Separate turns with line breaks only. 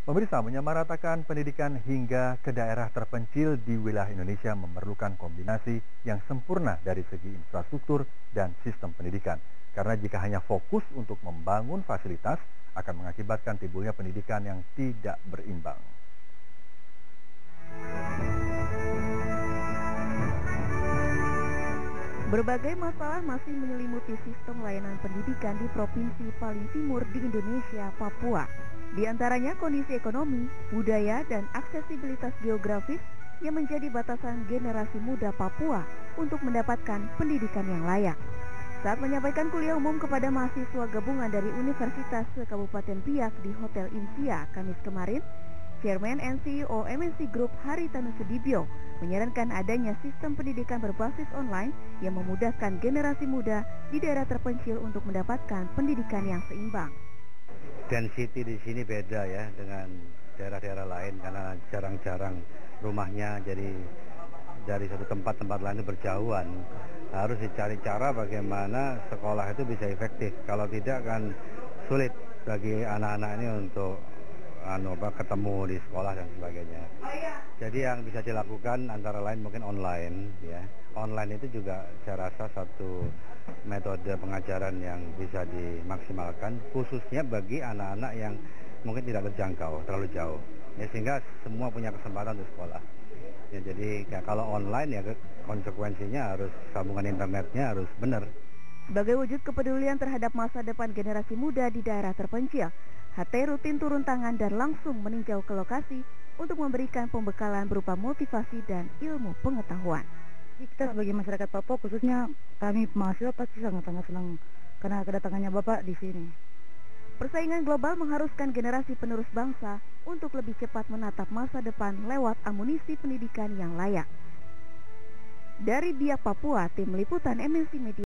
Pemirsa, menyamaratakan pendidikan hingga ke daerah terpencil di wilayah Indonesia memerlukan kombinasi yang sempurna dari segi infrastruktur dan sistem pendidikan. Karena jika hanya fokus untuk membangun fasilitas, akan mengakibatkan timbulnya pendidikan yang tidak berimbang.
Berbagai masalah masih menyelimuti sistem layanan pendidikan di provinsi paling timur di Indonesia, Papua. Di antaranya kondisi ekonomi, budaya, dan aksesibilitas geografis yang menjadi batasan generasi muda Papua untuk mendapatkan pendidikan yang layak. Saat menyampaikan kuliah umum kepada mahasiswa gabungan dari Universitas Kabupaten Biak di Hotel Insia Kamis kemarin, Chairman and CEO MNC Group Haritanu Sudibyo menyarankan adanya sistem pendidikan berbasis online yang memudahkan generasi muda di daerah terpencil untuk mendapatkan pendidikan yang seimbang.
Density di sini beda ya dengan daerah-daerah lain karena jarang-jarang rumahnya, jadi dari satu tempat lain itu berjauhan. Harus dicari cara bagaimana sekolah itu bisa efektif. Kalau tidak kan sulit bagi anak-anak ini untuk ketemu di sekolah dan sebagainya. Jadi yang bisa dilakukan antara lain mungkin online ya. Online itu juga saya rasa satu metode pengajaran yang bisa dimaksimalkan khususnya bagi anak-anak yang mungkin tidak terjangkau terlalu jauh. Ya, sehingga semua punya kesempatan untuk sekolah. Ya, jadi ya, kalau online ya konsekuensinya harus sambungan internetnya harus benar.
Sebagai wujud kepedulian terhadap masa depan generasi muda di daerah terpencil, HT rutin turun tangan dan langsung meninjau ke lokasi untuk memberikan pembekalan berupa motivasi dan ilmu pengetahuan.
Kita sebagai masyarakat Papua, khususnya kami mahasiswa pasti sangat-sangat senang karena kedatangannya Bapak di sini.
Persaingan global mengharuskan generasi penerus bangsa untuk lebih cepat menatap masa depan lewat amunisi pendidikan yang layak. Dari Biak, Papua, Tim Liputan MNC Media.